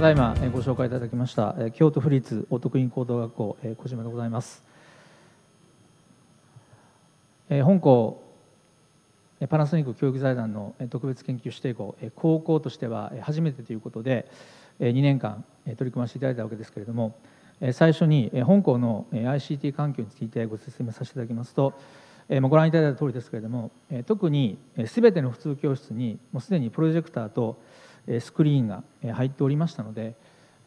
だいまご紹介いただきました京都府立オートクイーン高等学校小島でございます。本校パナソニック教育財団の特別研究指定校、高校としては初めてということで2年間取り組ませていただいたわけですけれども、最初に本校の ICT 環境についてご説明させていただきますと、ご覧いただいた通りですけれども、特に全ての普通教室にもうすでにプロジェクターとスクリーンが入っておりましたので、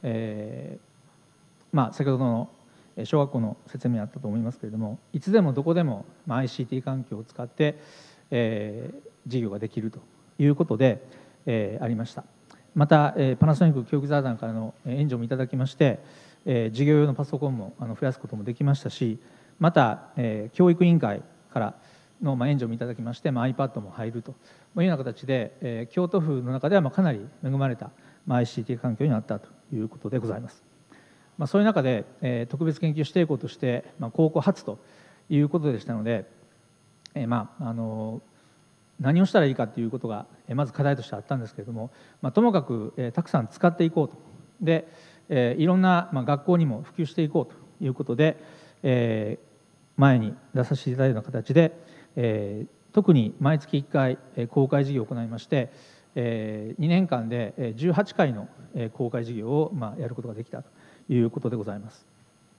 先ほどの小学校の説明あったと思いますけれども、いつでもどこでも ICT 環境を使って授業ができるということでありました。またパナソニック教育財団からの援助もいただきまして、授業用のパソコンも増やすこともできましたし、また教育委員会からの援助もいただきまして、iPad も入るというような形で、京都府の中ではかなり恵まれた ICT 環境になったということでございます。そういう中で特別研究指定校として高校初ということでしたので、何をしたらいいかということがまず課題としてあったんですけれども、ともかくたくさん使っていこうと、でいろんな学校にも普及していこうということで、前に出させていただいたような形で、特に毎月1回公開授業を行いまして、2年間で18回の公開授業をやることができたということでございます。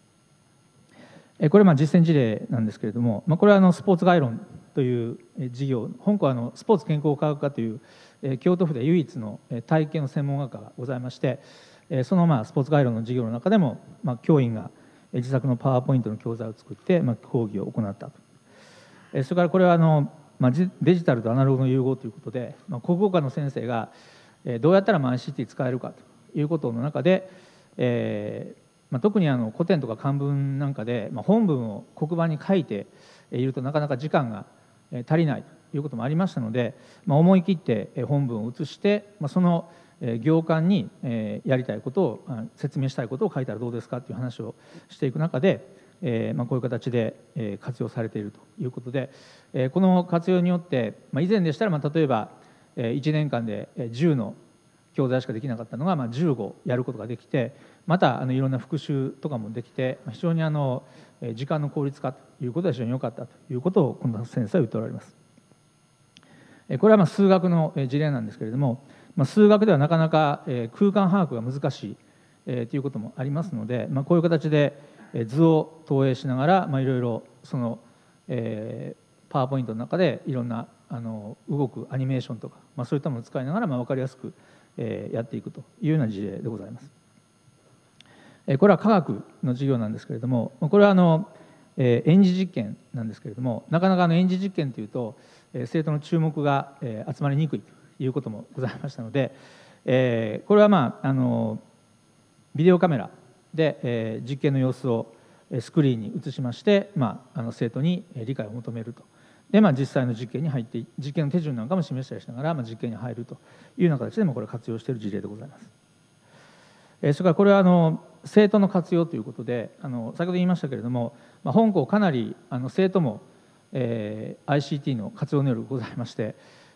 これは実践事例なんですけれども、これはスポーツ概論という授業、本校はスポーツ健康科学科という京都府で唯一の体系の専門学科がございまして、そのスポーツ概論の授業の中でも教員が自作のパワーポイントの教材を作って講義を行ったと。それからこれはデジタルとアナログの融合ということで、国語科の先生がどうやったらICT 使えるかということの中で、特に古典とか漢文なんかで本文を黒板に書いているとなかなか時間が足りないということもありましたので、思い切って本文を写してその行間にやりたいことを説明したいことを書いたらどうですかという話をしていく中で、こういう形で活用されているということで、この活用によって以前でしたら例えば1年間で10の教材しかできなかったのが15やることができて、またいろんな復習とかもできて、非常に時間の効率化ということは非常に良かったということをこの先生は言っておられます。これは数学の事例なんですけれども、数学ではなかなか空間把握が難しいということもありますので、こういう形で図を投影しながらいろいろそのパワーポイントの中でいろんな動くアニメーションとかそういったものを使いながら分かりやすくやっていくというような事例でございます。これは科学の授業なんですけれども、これは演示実験なんですけれども、なかなか演示実験というと生徒の注目が集まりにくいということもございましたので、これはビデオカメラで実験の様子をスクリーンに映しまして、生徒に理解を求めると。で実際の実験に入って実験の手順なんかも示したりしながら実験に入るというような形でもこれを活用している事例でございます。それからこれは生徒の活用ということで先ほど言いましたけれども、本校かなり生徒もICT の活用能力ございまして、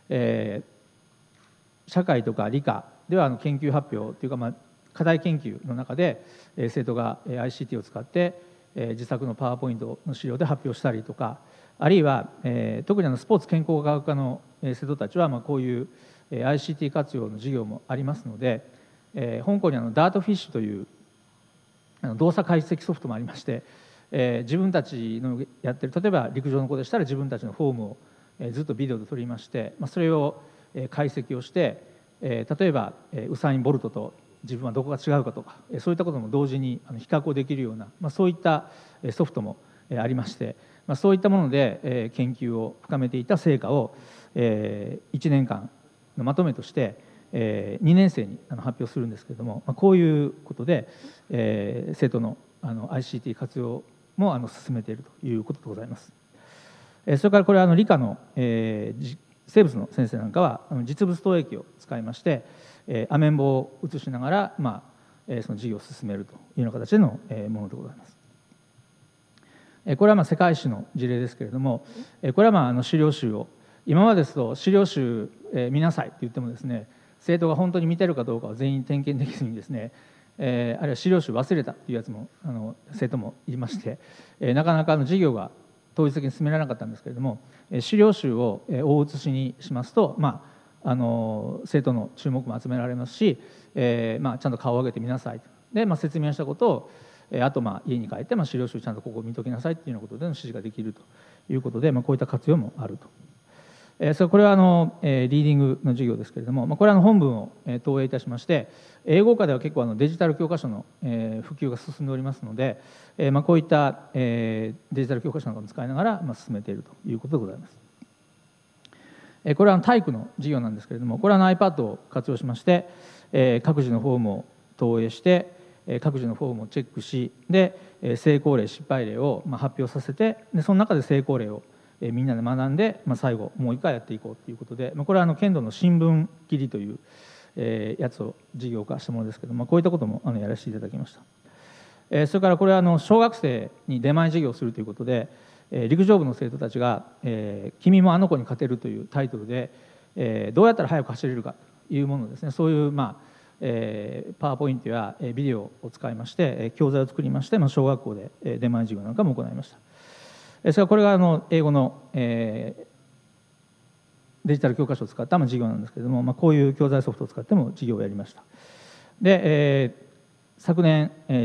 社会とか理科では研究発表というか課題研究の中で生徒が ICT を使って自作のパワーポイントの資料で発表したりとか、あるいは特にスポーツ健康科学科の生徒たちはこういう ICT 活用の授業もありますので、本校にダートフィッシュという動作解析ソフトもありまして、自分たちのやってる、例えば陸上の子でしたら自分たちのフォームをずっとビデオで撮りまして、それを解析をして、例えばウサイン・ボルトと自分はどこが違うかとか、そういったことも同時に比較をできるような、そういったソフトもありまして、そういったもので研究を深めていた成果を1年間のまとめとして2年生に発表するんですけれども、こういうことで生徒のICT 活用も進めているということでございます。それからこれは理科の生物の先生なんかは実物投影機を使いましてアメンボを映しながらその授業を進めるというような形でのものでございます。これは世界史の事例ですけれども、これは資料集を今までですと資料集見なさいと言ってもですね、 生徒が本当に見てるかどうかを全員点検できずにですね、あるいは資料集忘れたというやつも生徒もいまして、なかなか授業が当日的に進められなかったんですけれども、資料集を大写しにしますと、生徒の注目も集められますし、ちゃんと顔を上げてみなさいと。で、説明したことをあと家に帰って資料集ちゃんとここ見ときなさいっていうようなことでの指示ができるということで、こういった活用もあると。これはリーディングの授業ですけれども、これは本文を投影いたしまして、英語科では結構デジタル教科書の普及が進んでおりますので、こういったデジタル教科書なんかも使いながら進めているということでございます。これは体育の授業なんですけれども、これはiPad を活用しまして、各自のフォームを投影して各自のフォームをチェックし、で成功例失敗例を発表させて、でその中で成功例をみんなで学んで、最後もう一回やっていこうということで、これは剣道の新聞切りというやつを事業化したものですけども、こういったこともやらせていただきました。それからこれは小学生に出前授業をするということで、陸上部の生徒たちが「君もあの子に勝てる」というタイトルで、どうやったら速く走れるかというものをですね、そういうパワーポイントやビデオを使いまして教材を作りまして、小学校で出前授業なんかも行いました。それからこれが英語のデジタル教科書を使った授業なんですけれども、こういう教材ソフトを使っても授業をやりました。で、昨年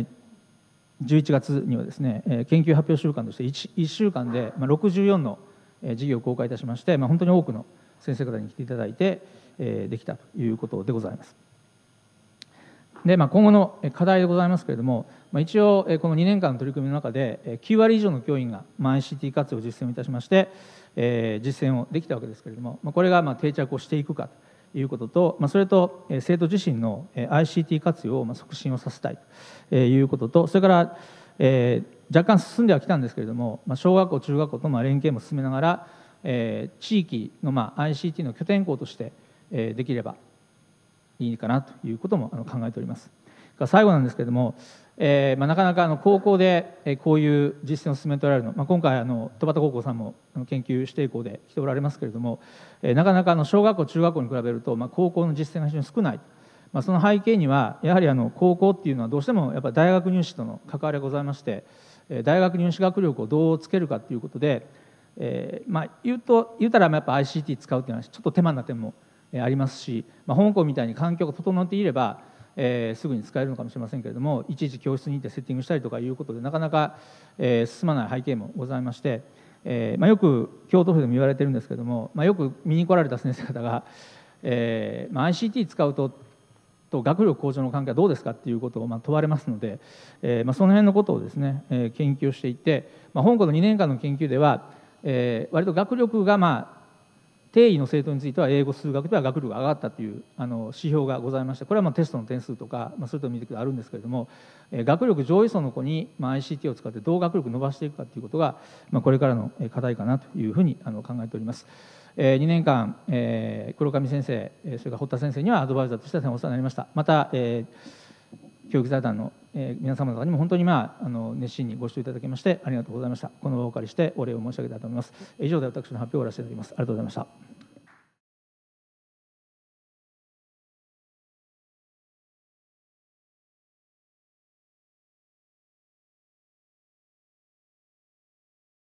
11月にはですね、研究発表週間として 1週間で64の授業を公開いたしまして、本当に多くの先生方に来ていただいてできたということでございます。で、今後の課題でございますけれども、一応この2年間の取り組みの中で9割以上の教員がICT 活用を実践をいたしまして、実践をできたわけですけれども、これが定着をしていくかということと、それと生徒自身の ICT 活用を促進をさせたいということと、それから若干進んではきたんですけれども、小学校中学校との連携も進めながら、地域のICT の拠点校としてできればいいかなということも考えております。最後なんですけれども、なかなか高校でこういう実践を進めておられるの、今回戸端高校さんも研究指定校で来ておられますけれども、なかなか小学校中学校に比べると高校の実践が非常に少ない、その背景にはやはり高校っていうのはどうしてもやっぱり大学入試との関わりがございまして、大学入試学力をどうつけるかということで、言うたらやっぱ ICT 使うっていうのはちょっと手間な点もありますし、香港みたいに環境が整っていれば、すぐに使えるのかもしれませんけれども、いちいち教室に行ってセッティングしたりとかいうことでなかなか、進まない背景もございまして、よく京都府でも言われてるんですけれども、よく見に来られた先生方が、ICT 使うと学力向上の関係はどうですかっていうことを問われますので、その辺のことをですね、研究していって、香港の2年間の研究では、割と学力が定位の生徒については英語数学では学力が上がったという指標がございまして、これはテストの点数とかそういうと見てくるとあるんですけれども、学力上位層の子にICT を使ってどう学力を伸ばしていくかということがこれからの課題かなというふうに考えております。2年間黒上先生、それから堀田先生にはアドバイザーとしてお世話になりました。また教育財団の皆様方にも本当に熱心にご視聴いただきましてありがとうございました。この場をお借りしてお礼を申し上げたいと思います。以上で私の発表を終わらせていただきます。ありがとうございました。